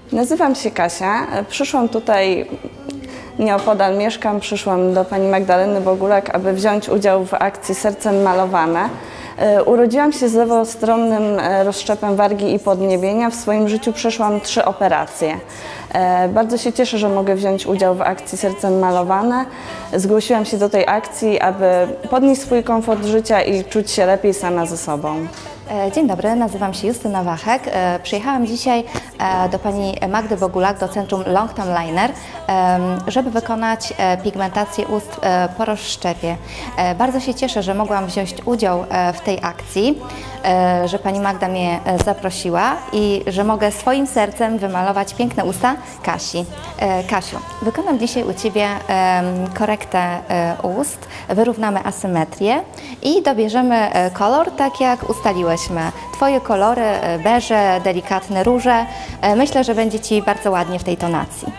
Nazywam się Kasia. Przyszłam tutaj, nieopodal mieszkam, przyszłam do pani Magdaleny Bogulak, aby wziąć udział w akcji Sercem Malowane. Urodziłam się z lewostronnym rozszczepem wargi i podniebienia. W swoim życiu przeszłam 3 operacje. Bardzo się cieszę, że mogę wziąć udział w akcji Sercem Malowane. Zgłosiłam się do tej akcji, aby podnieść swój komfort życia i czuć się lepiej sama ze sobą. Dzień dobry, nazywam się Justyna Wachek. Przyjechałam dzisiaj do pani Magdy Bogulak do Centrum Longtime Liner, żeby wykonać pigmentację ust po rozszczepie. Bardzo się cieszę, że mogłam wziąć udział w tej akcji, że pani Magda mnie zaprosiła i że mogę swoim sercem wymalować piękne usta Kasi. Kasiu, wykonam dzisiaj u ciebie korektę ust, wyrównamy asymetrię i dobierzemy kolor tak jak ustaliłeś. Twoje kolory, beże, delikatne róże. Myślę, że będzie ci bardzo ładnie w tej tonacji.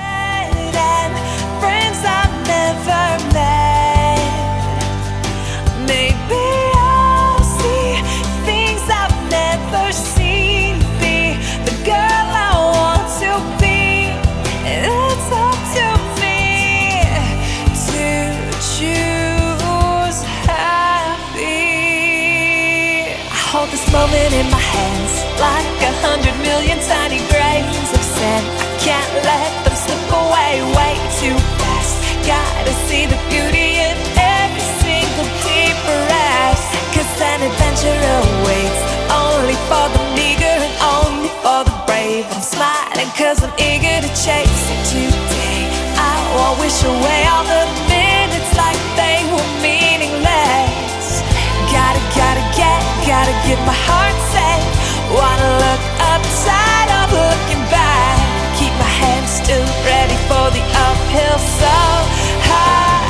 Hold this moment in my hands like 100 million tiny grains of sand. I can't let them slip away way too fast. Gotta see the beauty in every single deep breath. 'Cause an adventure awaits only for the meager and only for the brave. I'm smiling 'cause I'm eager to chase it today. I won't wish away all the minutes like they were meaningless. Gotta get my heart set. Wanna look upside up, looking back. Keep my hands still ready for the uphill so high.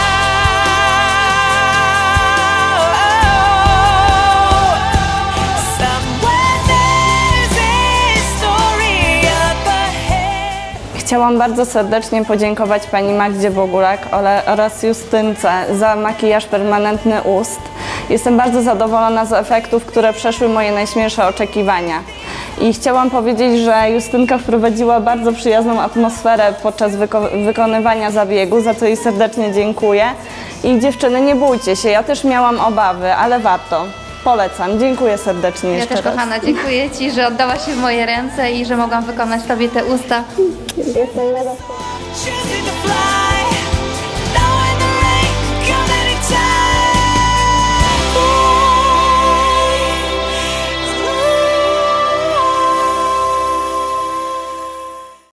Somewhere there's a story up ahead. Chciałam bardzo serdecznie podziękować pani Magdzie Bogulak oraz Justynce za makijaż permanentny ust. Jestem bardzo zadowolona z efektów, które przeszły moje najśmielsze oczekiwania. I chciałam powiedzieć, że Justynka wprowadziła bardzo przyjazną atmosferę podczas wykonywania zabiegu, za co jej serdecznie dziękuję. I dziewczyny, nie bójcie się, ja też miałam obawy, ale warto. Polecam. Dziękuję serdecznie jeszcze raz. Ja też, kochana, dziękuję ci, że oddałaś się w moje ręce i że mogłam wykonać tobie te usta. Jestem mega.